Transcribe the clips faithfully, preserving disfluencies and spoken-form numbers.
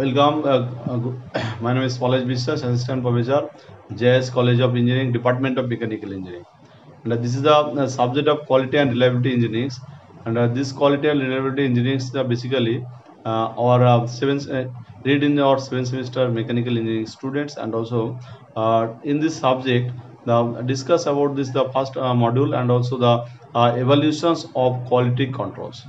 Welcome. Uh, uh, good- my name is Palaj Biswas, Assistant Professor, J S College of Engineering, Department of Mechanical Engineering. And uh, this is the uh, subject of quality and reliability engineering. And uh, this quality and reliability engineering is uh, basically uh, our uh, seven uh, read in our seventh semester mechanical engineering students, and also uh, in this subject the discuss about this the first uh, module, and also the uh, evaluations of quality controls.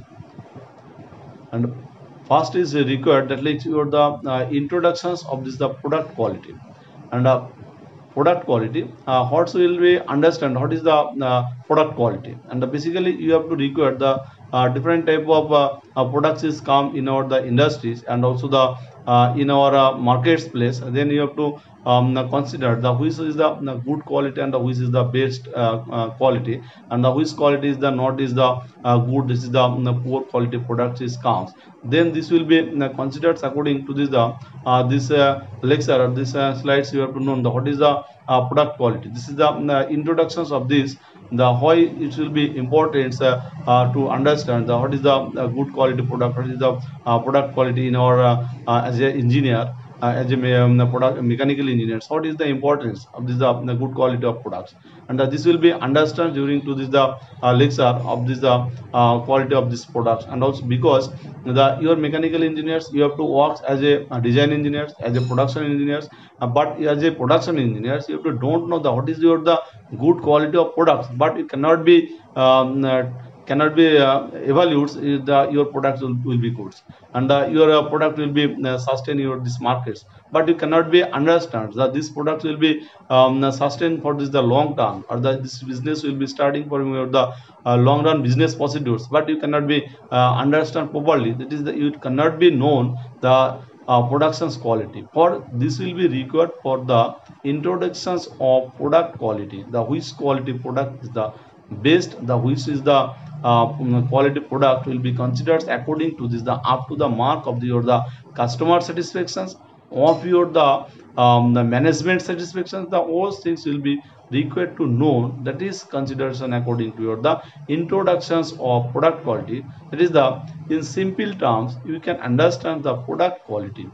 And first is required, that like your the uh, introductions of this the product quality. And uh, product quality, uh, what will we understand what is the uh, product quality. And uh, basically you have to record the uh, different type of uh, uh, products is come in our the industries, and also the uh, in our uh, markets place. Then you have to um, consider the which is the, the good quality, and the which is the best uh, uh, quality, and the which quality is the not is the uh, good, this is the, the poor quality products is counts. Then this will be uh, considered according to this the uh, this uh, lecture or this uh, slides. You have to know the what is the uh, product quality. This is the uh, introductions of this, the why it will be important uh, uh, to understand the what is the uh, good quality product, what is the uh, product quality in our uh, uh, as an engineer, uh, as a me- um, the product mechanical engineers, what is the importance of this uh, the good quality of products. And uh, this will be understood during to this the uh, lecture of this the uh, quality of this products. And also because the your mechanical engineers, you have to work as a uh, design engineers, as a production engineers, uh, but as a production engineers you have to don't know the what is your the good quality of products, but it cannot be um, uh, cannot be uh, evaluates if the your products will, will be good, and uh, your uh, product will be uh, sustain your this markets. But you cannot be understand that this product will be um, sustained for this the long term, or that this business will be starting for your the uh, long run business procedures, but you cannot be uh, understand properly, that is the it cannot be known the uh, production's quality. For this will be required for the introductions of product quality, the which quality product is the best, the which is the uh, mm, quality product will be considered according to this the up to the mark of the, your the customer satisfactions, of your the um, the management satisfactions. The all things will be required to know, that is consideration according to your the introductions of product quality. That is the, in simple terms you can understand the product quality,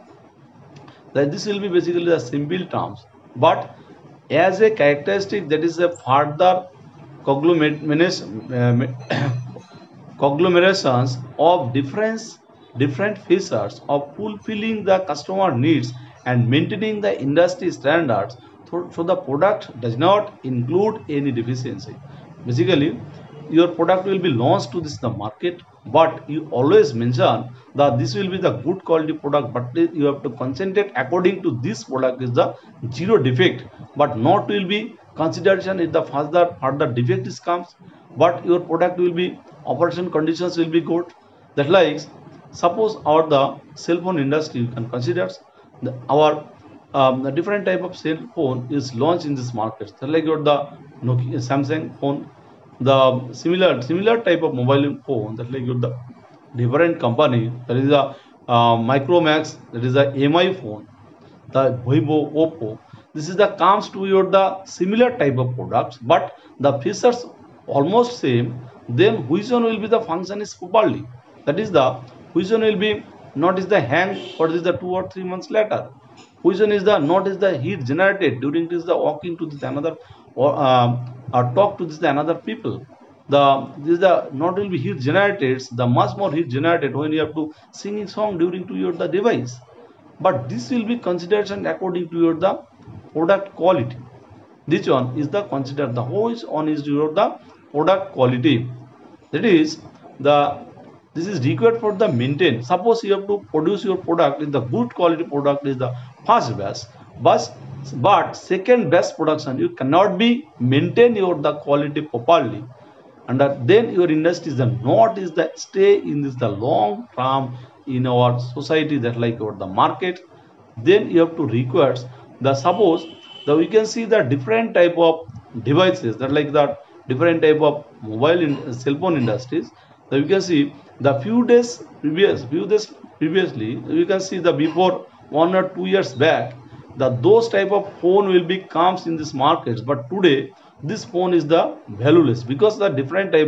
that this will be basically the simple terms. But as a characteristic, that is a further conglomeration conglomerations of different different features of fulfilling the customer needs and maintaining the industry standards. So, so the product does not include any deficiency. Basically your product will be launched to this the market, but you always mention that this will be the good quality product, but you have to concentrate according to this product is the zero defect, but not will be consideration if the further further defect is comes. But your product will be operation conditions will be good. That like suppose our the cell phone industry, you can consider the, our um, the different type of cell phone is launched in this market. So like your the Nokia, Samsung phone, the similar similar type of mobile phone, that like your the different company, there is a uh, Micromax, there is a M I phone, the Vivo, Oppo. This is the comes to your the similar type of products, but the features almost same. Then which one will be the function is properly? That is the which one will be not is the hang, or is the two or three months later. Which one is the not is the heat generated during this the walking to this another, or uh, or talk to this another people. The this is the not will be heat generated, the much more heat generated when you have to sing a song during to your the device. But this will be consideration according to your the product quality. This one is the considered the whole one is your the product quality. That is the this is required for the maintain. Suppose you have to produce your product in the good quality product is the first batch, but but second best production you cannot be maintain your the quality properly, and that then your industry is the not is the stay in this the long term in our society, that like or the market. Then you have to require the suppose the we can see the different type of devices, that like that different type of mobile in cell phone industries, that we can see the few days previous few days previously you can see the before one or two years back, that those type of phone will be comes in this markets. But today this phone is the valueless, because the different type of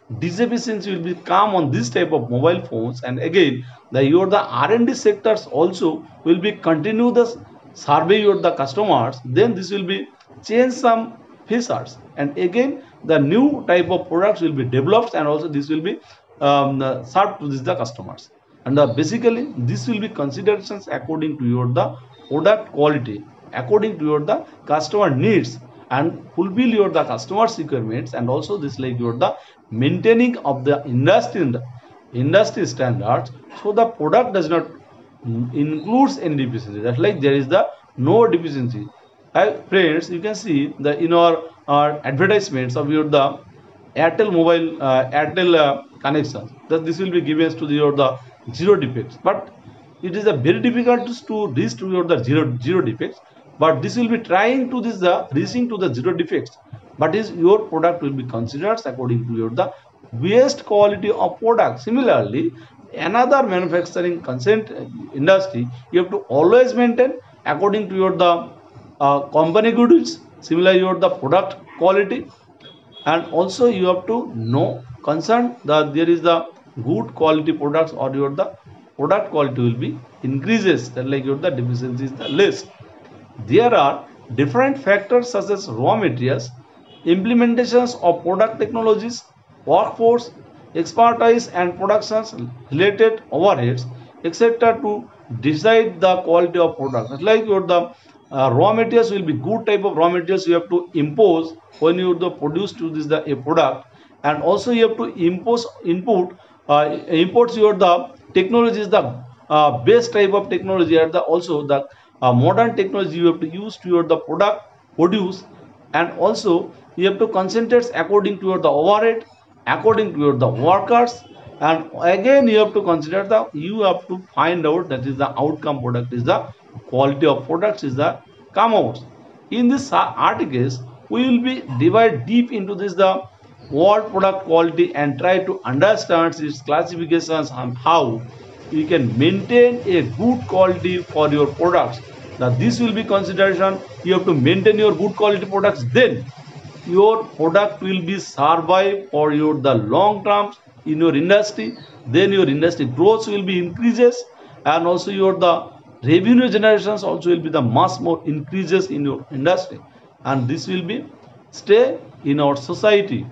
deficiency will be come on this type of mobile phones. And again, the your the R and D sectors also will be continue the survey your the customers. Then this will be change some features, and again the new type of products will be developed, and also this will be um, uh, served to this the customers. And uh, basically this will be considerations according to your the product quality, according to your the customer needs, and fulfill your the customers requirements. And also this like your the maintaining of the industry industry standards, so the product does not mm, includes any deficiency. That's like there is the no deficiency. Hi friends, you can see the in our, our advertisements of your the Airtel mobile uh, Airtel uh, connection, that this will be given to the, your the zero defects, but it is a very difficult to, to reach to your the zero zero defects. But this will be trying to this the reaching to the zero defects, but is your product will be considered according to your the best quality of product. Similarly, another manufacturing consent industry, you have to always maintain according to your the uh, company goods, similar your the product quality. And also you have to know concern that there is the good quality products, or your the product quality will be increases, that like your the deficiency is the less. There are different factors such as raw materials, implementations of product technologies, workforce, expertise and productions related overheads, et cetera to decide the quality of product. It's like your the uh, raw materials will be good type of raw materials you have to impose when you the produce to this the a product. And also you have to impose input uh, imports your the technology is the uh, best type of technology, and the also the uh, modern technology you have to use to your the product produce. And also you have to concentrate according to your the overhead, according to your the workers. And again you have to consider the you have to find out that is the outcome product is the quality of products is the come out. In this uh, articles we will be divide deep into this the world product quality, and try to understand its classifications and how you can maintain a good quality for your products. Now this will be consideration, you have to maintain your good quality products, then your product will be survive for your the long term in your industry. Then your industry growth will be increases, and also your the revenue generations also will be the much more increases in your industry, and this will be stay in our society.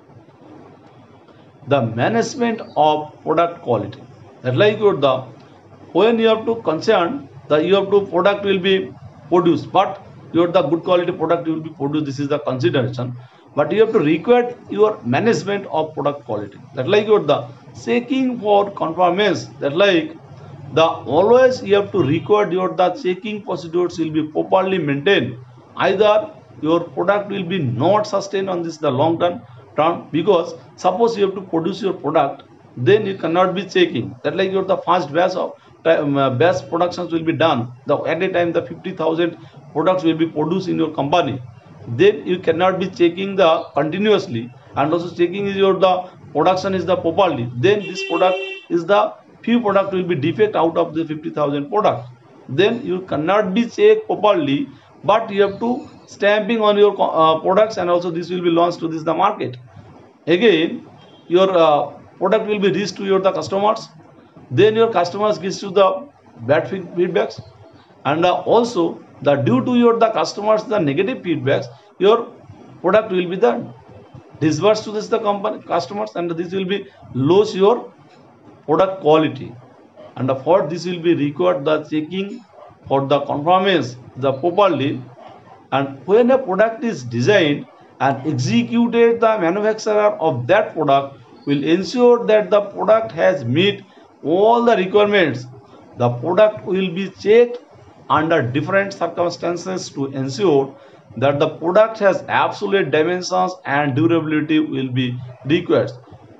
The management of product quality, that like your the when you have to concern the you have to product will be produced, but your the good quality product will be produced, this is the consideration. But you have to require your management of product quality, that like your the checking for conformance, that like the always you have to record your the checking procedures will be properly maintained. Either your product will be not sustained on this the long term term, because suppose you have to produce your product, then you cannot be checking, that like your the first batch of time, uh, batch productions will be done the at a time the fifty thousand products will be produced in your company. Then you cannot be checking the continuously, and also checking is your the production is the properly, then this product is the few product will be defect out of the fifty thousand product, then you cannot be checked properly. But you have to stamping on your uh, products, and also this will be launched to this the market. Again your uh, product will be reached to your the customers, then your customers gives you the bad feedbacks. And uh, also the due to your the customers the negative feedbacks, your product will be the disbursed to this the company customers, and this will be lose your product quality. And uh, for this will be required the checking for the conformance the properly. And when a product is designed and executed, the manufacturer of that product will ensure that the product has meet all the requirements. The product will be checked under different circumstances to ensure that the product has absolute dimensions and durability will be required.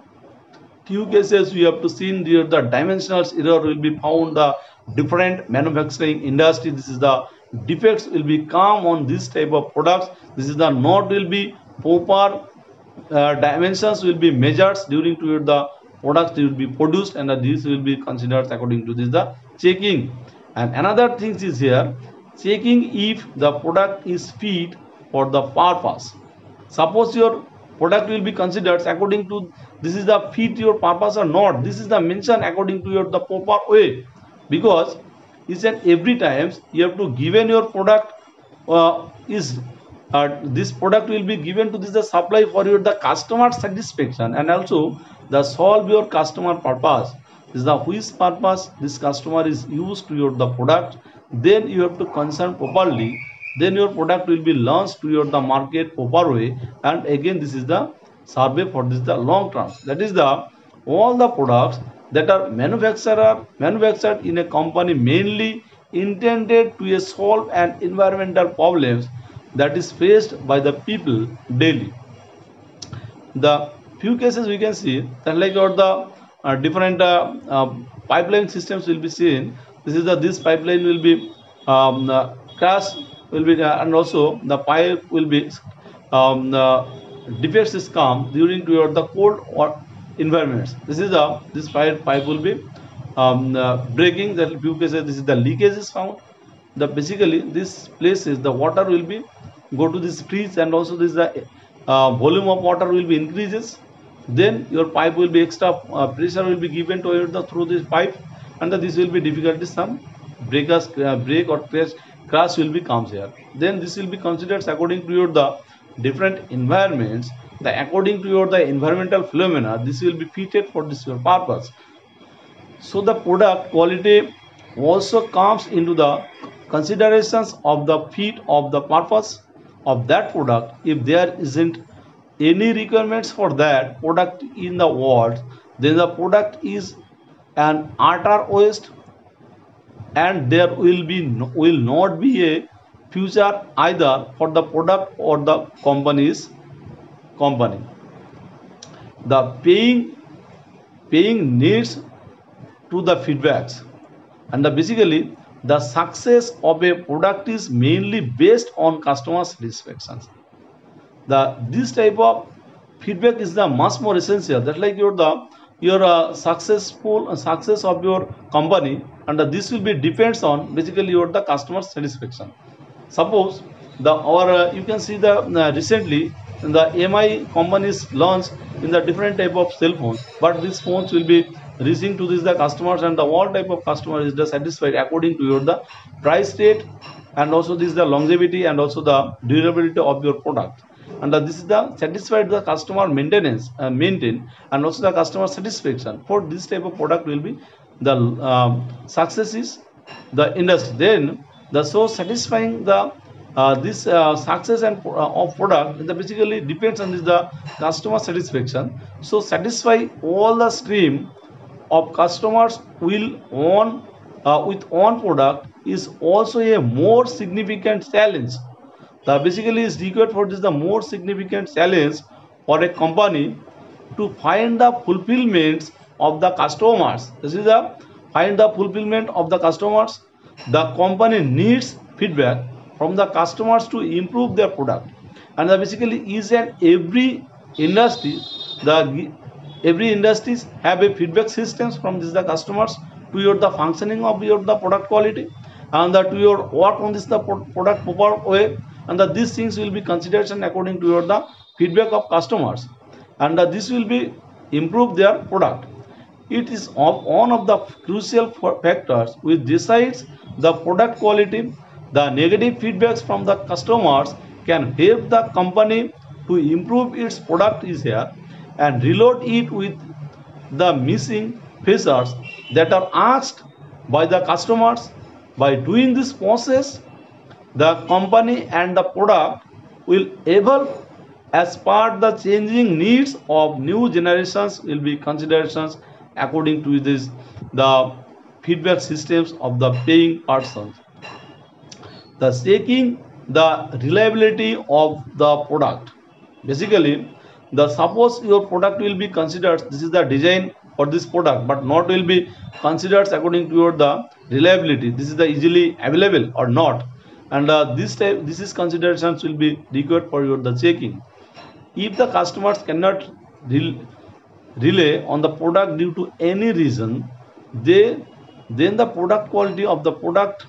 Few cases we have to see here the dimensional error will be found the different manufacturing industry. This is the defects will be come on this type of products. This is the not will be proper uh, dimensions will be measured during to the products will be produced, and uh, this will be considered according to this the checking. And another thing is here checking if the product is fit for the purpose. Suppose your product will be considered according to this is the fit your purpose or not. This is the mention according to your the proper way, because each and every times you have to given your product uh, is uh, this product will be given to this the supply for your the customer satisfaction, and also the solve your customer purpose. This is the which purpose this customer is used to your the product. Then you have to concern properly, then your product will be launched to your the market proper way. And again this is the survey for this the long term, that is the all the products that are manufacturer manufactured in a company mainly intended to solve an environmental problems that is faced by the people daily. The few cases we can see that like or the uh, different uh, uh, pipeline systems will be seen. This is the this pipeline will be um, uh, crash will be uh, and also the pipe will be um, uh, defects is come during to your the cold or environments. This is the this pipe pipe will be um, uh, breaking. That few cases this is the leakage is found. The basically this places the water will be go to this freeze, and also this the uh, volume of water will be increases. Then your pipe will be extra uh, pressure will be given to it the through this pipe, and the, this will be difficulty some breakers uh, break or crash crash will be comes here. Then this will be considered according to your the different environments, the according to your the environmental phenomena. This will be fitted for this your purpose. So the product quality also comes into the considerations of the fit of the purpose of that product. If there isn't any requirements for that product in the world, then the product is an utter waste, and there will be no, will not be a future either for the product or the company's company. The paying paying needs to the feedbacks, and the basically the success of a product is mainly based on customer satisfaction. The this type of feedback is the much more essential. That like your the your uh, successful uh, success of your company, and uh, this will be depends on basically your the customer satisfaction. Suppose the or uh, you can see the uh, recently the M I companies launched in the different type of cell phones, but these phones will be reaching to this the customers, and the all type of customer is the satisfied according to your the price rate, and also this is the longevity, and also the durability of your product. And uh, this is the satisfied the customer maintenance uh, maintain, and also the customer satisfaction for this type of product will be the um, success is the industry. Then the so satisfying the uh, this uh, success and uh, of product the basically depends on this the customer satisfaction. So satisfy all the stream of customers will on uh, with one product is also a more significant challenge. The basically is required for this the more significant challenge for a company to find the fulfillment of the customers. This is the find the fulfillment of the customers. The company needs feedback from the customers to improve their product, and the basically is an every industry the every industries have a feedback systems from this the customers to your the functioning of your the product quality, and that to your work on this the product proper way, and that these things will be consideration according to your the feedback of customers, and that this will be improve their product. It is of one of the crucial factors which decides the product quality. The negative feedbacks from the customers can help the company to improve its product is here, and reload it with the missing features that are asked by the customers. By doing this process, the company and the product will evolve as per the changing needs of new generations will be considerations according to this the feedback systems of the paying persons. The checking the reliability of the product. Basically, the suppose your product will be considered this is the design for this product, but not will be considered according to your the reliability. This is the easily available or not, and uh, this type this is considerations will be required for your the checking. If the customers cannot rel rely on the product due to any reason, they then the product quality of the product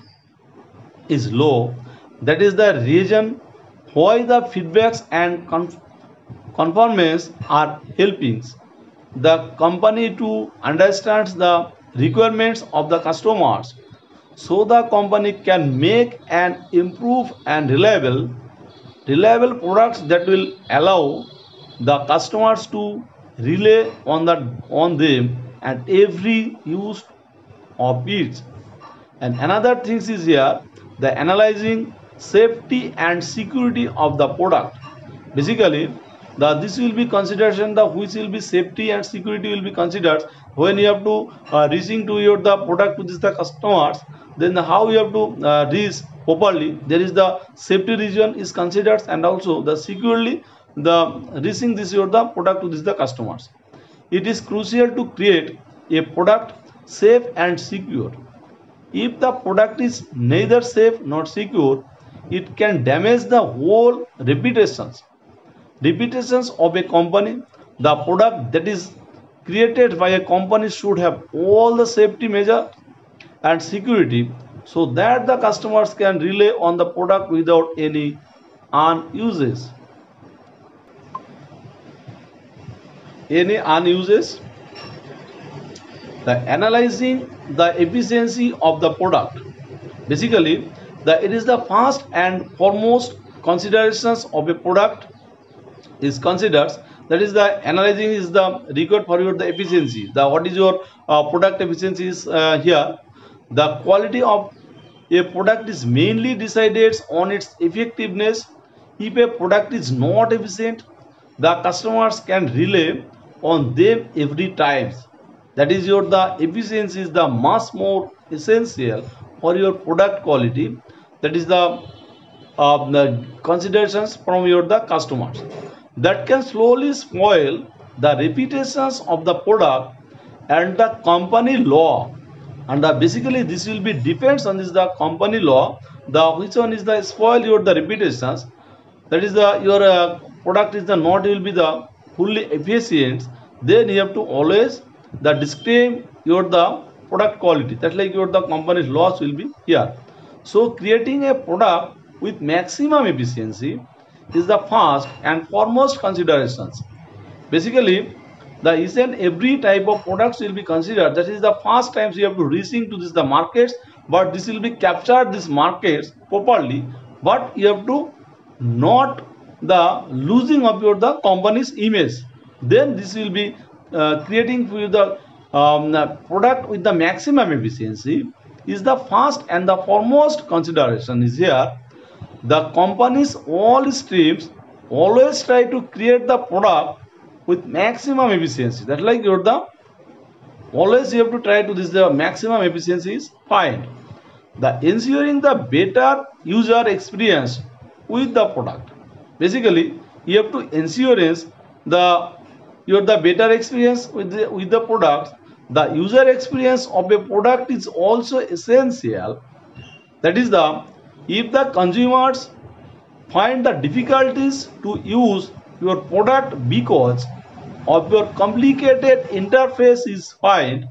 is low. That is the reason why the feedbacks and conformance are helping the company to understand the requirements of the customers, so the company can make and improve and reliable reliable products that will allow the customers to rely on the on them and every use of it. And another thing is here, the analyzing safety and security of the product. Basically, the this will be consideration the which will be safety and security will be considered when you have to uh, reaching to your the product to this the customers. Then how you have to uh, reach properly. There is the safety region is considered, and also the securely the reaching this your the product to this the customers. It is crucial to create a product safe and secure. If the product is neither safe nor secure, it can damage the whole reputations reputations of a company. The product that is created by a company should have all the safety measure and security, so that the customers can rely on the product without any unuses. Any unuses. The analyzing the efficiency of the product. Basically, the it is the first and foremost considerations of a product is considered, that is the analyzing is the record for your the efficiency, the what is your uh, product efficiency is uh, here. The quality of a product is mainly decided on its effectiveness. If a product is not efficient, the customers can rely on them every time. That is your the efficiency is the much more essential for your product quality. That is the uh, the considerations from your the customers that can slowly spoil the reputations of the product and the company law. And uh, basically this will be depends on this the company law, the which one is the spoil your the reputations. That is the your uh, product is the not will be the fully efficient, then you have to always the disclaim your the product quality, that like your the company's loss will be here. So creating a product with maximum efficiency is the first and foremost considerations. Basically, the each and every type of products will be considered. That is the first times you have to reaching to this the markets, but this will be captured this markets properly. But you have to not the losing of your the company's image. Then this will be uh, creating for you the um, the product with the maximum efficiency is the first and the foremost consideration is here. The company's all streams always try to create the product with maximum efficiency. That like your the always you have to try to this the maximum efficiency is fine. The ensuring the better user experience with the product. Basically, you have to ensure the your the better experience with the with the product. The user experience of a product is also essential. That is the if the consumers find the difficulties to use your product because of your complicated interface is fine,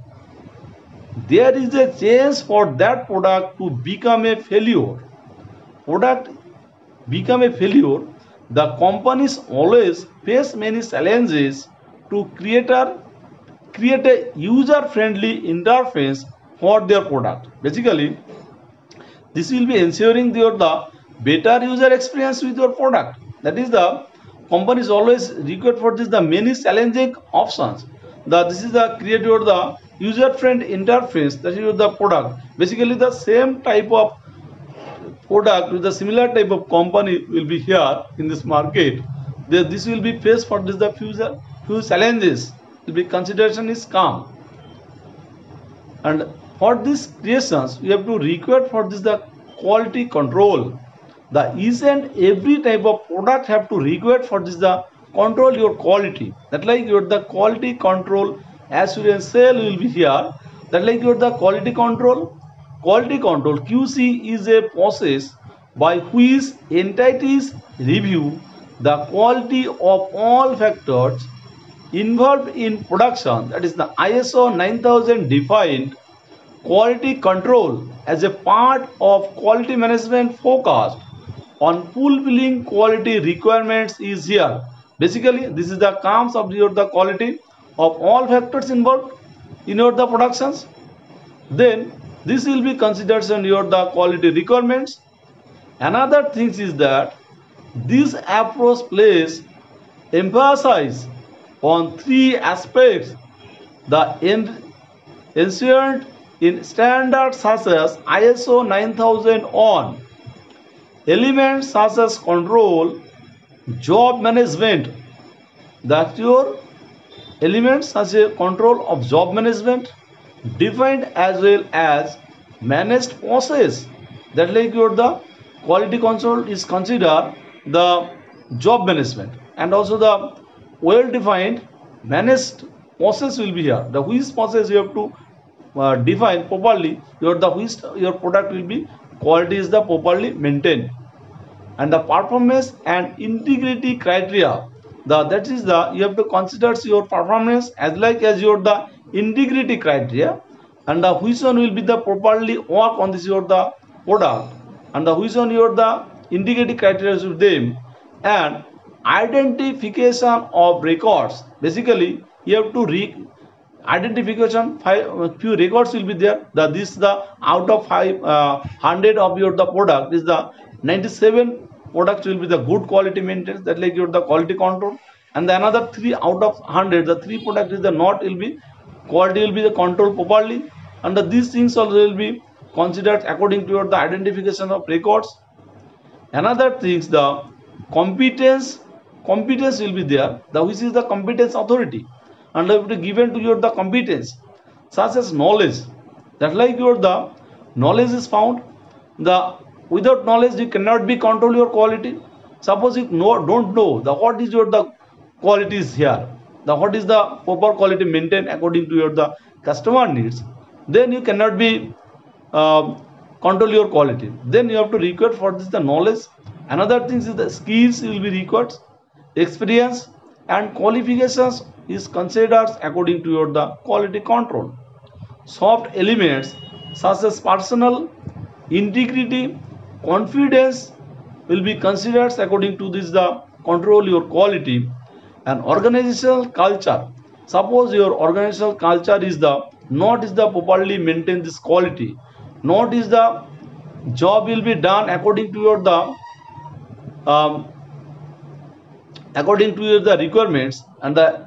there is a chance for that product to become a failure. Product become a failure. The companies always face many challenges to create a create a user-friendly interface for their product. Basically, this will be ensuring your the better user experience with your product. That is the companies always require for this the many challenging options. The this is the create your the user-friendly interface. That is the product. Basically, the same type of product with the similar type of company will be here in this market. The, this will be faced for this the future few challenges. Will be consideration is come. And for these creations, we have to require for this the quality control. The each and every type of product have to require for this the control your quality. That like your the quality control assurance cell will be here. That like your the quality control. Quality control Q C is a process by which entities review the quality of all factors involved in production. That is the I S O nine thousand defined quality control as a part of quality management focused on fulfilling quality requirements is here. Basically, this is the comes of your the quality of all factors involved in your the productions. Then this will be considered in your the quality requirements. Another thing is that this approach plays emphasis on three aspects: the enshrined in standards such as I S O nine thousand on elements such as control, job management, that your elements such as control of job management, defined as well as managed process. That like your the quality control is considered the job management, and also the well defined managed process will be here. The which process you have to uh, define properly, your the which your product will be quality is the properly maintained. And the performance and integrity criteria, the that is the you have to consider your performance as like as your the integrity criteria, and the which one will be the properly work on this your the product, and the which one your the integrity criteria with them, and identification of records. Basically you have to re identification five uh, few records will be there. The this the out of five uh, hundred of your the product is the ninety-seven products will be the good quality maintenance, that like your the quality control, and the another three out of hundred, the three product is the not will be quality will be the control properly, and the, these things also will be considered according to your the identification of records. Another things, the competence competence will be there, the which is the competence authority, and will be given to your the competence such as knowledge, that like your the knowledge is found, the without knowledge you cannot be control your quality. Suppose you know, don't know the what is your the quality is here, the what is the proper quality maintained according to your the customer needs, then you cannot be uh, control your quality. Then you have to require for this the knowledge. Another thing is the skills will be required, experience and qualifications is considered according to your the quality control. Soft elements such as personal integrity, confidence will be considered according to this the control your quality. And organizational culture, suppose your organizational culture is the not is the properly maintain this quality, not is the job will be done according to your the um, according to your the requirements, and the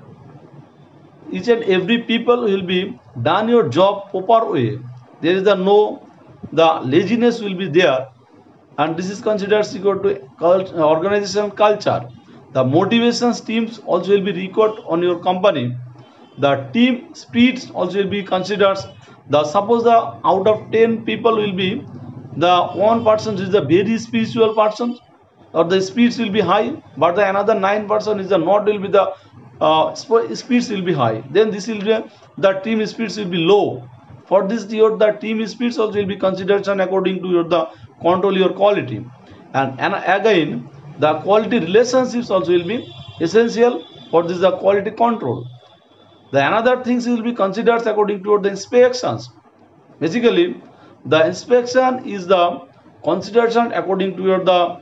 each and every people will be done your job proper way. There is the no the laziness will be there, and this is considered equal to cult, organizational culture. The motivations teams also will be recorded on your company. The team speeds also will be considered. The suppose the out of ten people will be the one person is the very spiritual person, or the speeds will be high, but the another nine person is the not will be the uh, speeds will be high. Then this will be the team speeds will be low. For this your the team speeds also will be considered according to your the control your quality. And, and again the quality relationships also will be essential for this the quality control. The another things will be considered according to the inspections. Basically the inspection is the consideration according to your the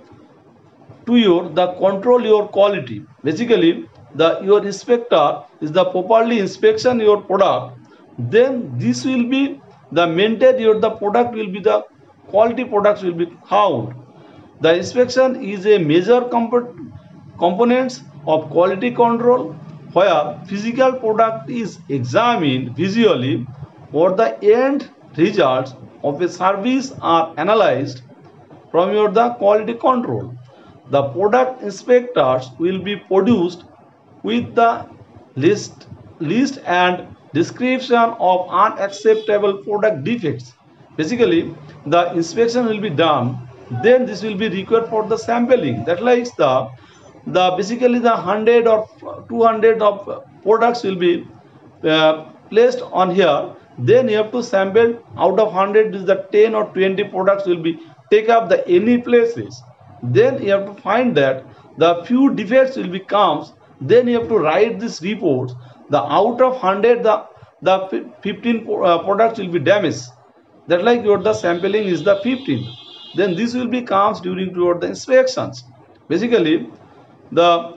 to your the control your quality. Basically the your inspector is the properly inspection your product, then this will be the maintain your the product will be the quality products will be found. The inspection is a major comp components of quality control, where physical product is examined visually or the end results of a service are analyzed from your the quality control. The product inspectors will be produced with the list list and description of unacceptable product defects. Basically the inspection will be done, then this will be required for the sampling, that likes the the basically the one hundred or two hundred of products will be uh, placed on here, then you have to sample out of one hundred is the ten or twenty products will be take up the any places, then you have to find that the few defects will be comes, then you have to write this report, the out of one hundred the the fifteen uh, products will be damaged, that like your the sampling is the fifteen, then this will be comes during toward the inspections. Basically the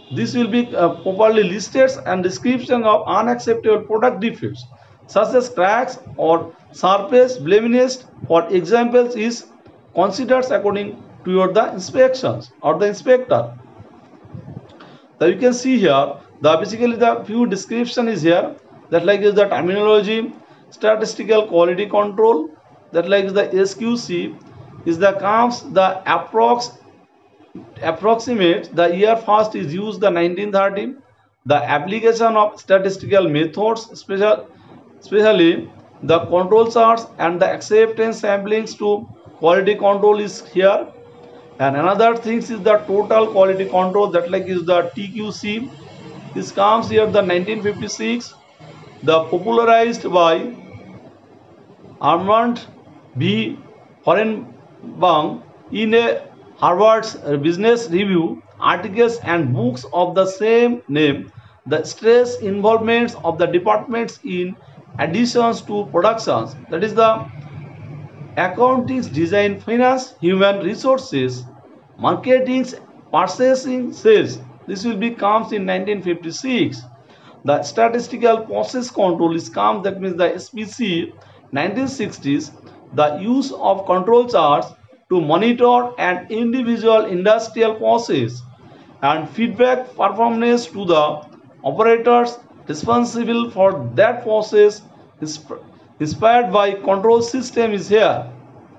This will be uh, properly listed and description of unacceptable product defects such as cracks or surface blemishes for examples is considered according to your the inspections or the inspector. Now you can see here the basically the few description is here, that like is the terminology, statistical quality control, that like is the S Q C is the comes the approx approximate the year first is used the nineteen thirty, the application of statistical methods special especially the control charts and the acceptance samplings to quality control is here. And another thing is the total quality control, that like is the T Q C. This comes here the nineteen fifty-six, the popularized by Armand B. Horenbaum in a Harvard's Business Review articles and books of the same name. The stress involvements of the departments in additions to productions, that is the accounting, design, finance, human resources, marketing, purchasing, sales. This will be comes in nineteen fifty-six. The statistical process control is comes, that means the S P C, nineteen sixties. The use of control charts to monitor an individual industrial process and feedback performance to the operators responsible for that process inspired by control system is here.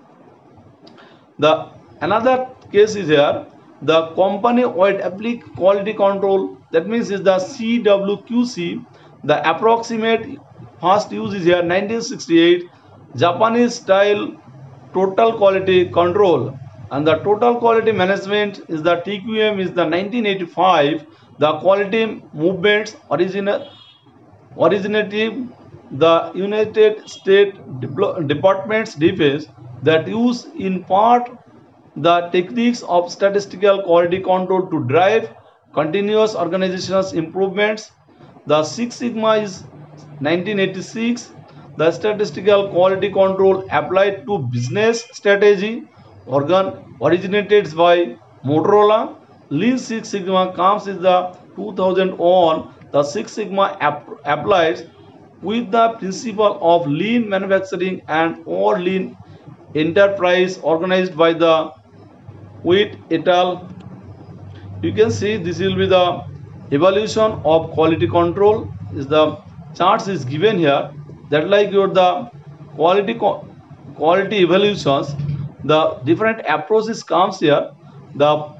The another case is here, the company wide applic quality control, that means is the C W Q C. The approximate first use is here nineteen sixty-eight, Japanese style total quality control, and the total quality management is the T Q M is the nineteen eighty-five. The quality movements original originative the United States Department's Defense that use in part the techniques of statistical quality control to drive continuous organizational improvements. The Six Sigma is nineteen eighty-six. The statistical quality control applied to business strategy organ originated by Motorola. Lean Six Sigma comes in the two thousand one. The Six Sigma applies with the principle of lean manufacturing and or lean enterprise organized by the Witt et al. You can see this will be the evaluation of quality control. Is the charts is given here, that like your the quality quality evaluations, the different approaches comes here. The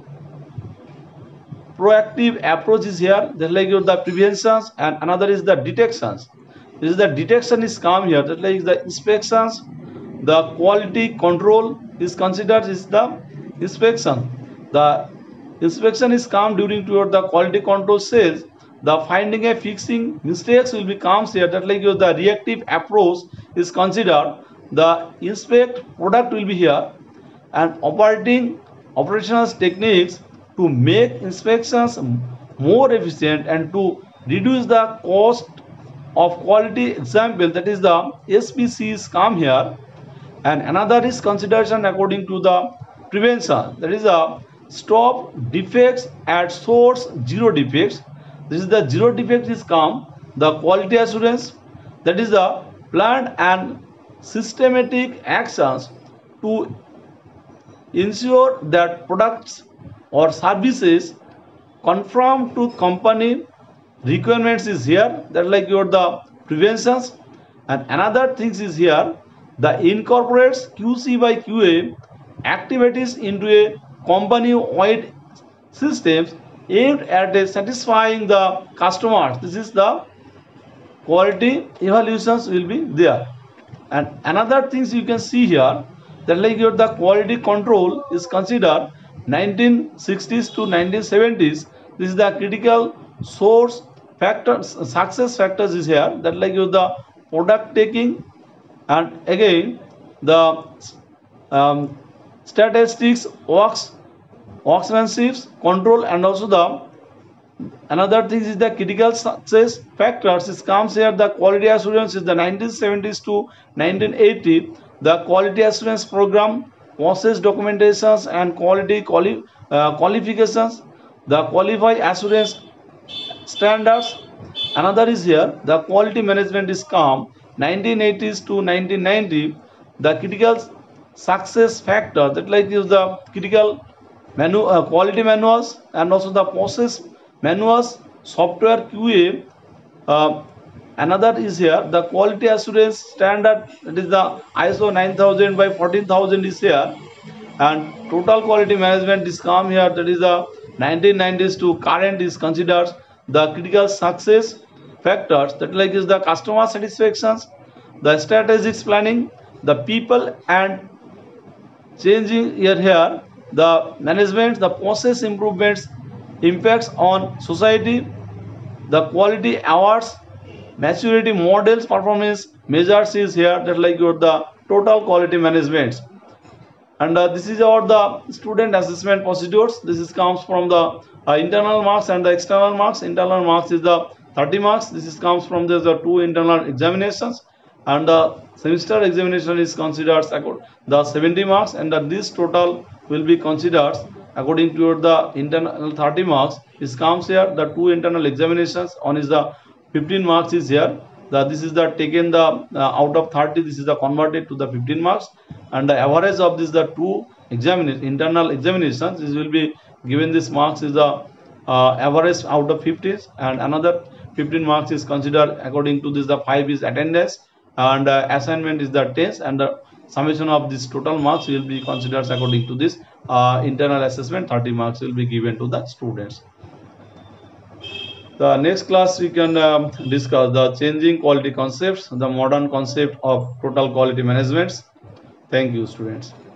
proactive approach is here, that like your the preventions, and another is the detections. This is the detection is come here, that like the inspections. The quality control is considered is the inspection. The inspection is come during toward the quality control says the finding and fixing mistakes will be comes here, that like your the reactive approach is considered. The inspect product will be here, and operating operational techniques to make inspections more efficient and to reduce the cost of quality example, that is the S P Cs come here. And another is consideration according to the prevention, that is a stop defects at source, zero defects. This is the zero defects is come. The quality assurance, that is the planned and systematic actions to ensure that products or services conform to company requirements is here, that like your the preventions. And another things is here, the incorporates Q C by Q A activities into a company wide systems aimed at satisfying the customers. This is the quality evaluations will be there. And another things you can see here, that like your the quality control is considered nineteen sixties to nineteen seventies. This is the critical source factors, success factors is here, that like your the product taking, and again the um, statistics works workmanship control, and also the another thing is the critical success factors is comes here. The quality assurance is the nineteen seventies to nineteen eighty. The quality assurance program, process documentations and quality quali uh, qualifications. the qualify assurance standards. Another is here the quality management is calm nineteen eighties to nineteen ninety. The critical success factor that like is the critical manu uh, quality manuals and also the process manuals, software Q A. Uh, another is here the quality assurance standard, that is the I S O nine thousand by fourteen thousand is here, and total quality management is come here, that is the nineteen nineties to current is considered the critical success factors, that like is the customer satisfactions, the strategic planning, the people and changing here here the management, the process improvements, impacts on society, the quality awards, maturity models, performance measures is here, that like your the total quality management. And uh, this is about the student assessment procedures. This is comes from the uh, internal marks and the external marks. Internal marks is the thirty marks. This is comes from the, the two internal examinations, and the semester examination is considered the seventy marks, and uh, this total will be considered according to the internal thirty marks. This comes here the two internal examinations. One is the fifteen marks is here. The, this is the taken the uh, out of thirty. This is the converted to the fifteen marks, and the average of this the two examination internal examinations, this will be given this marks is the uh, average out of fifty, and another fifteen marks is considered according to this the five is attendance, and uh, assignment is the test, and the summation of this total marks will be considered according to this uh, internal assessment. thirty marks will be given to the students. The next class we can um, discuss the changing quality concepts, the modern concept of total quality management. Thank you, students.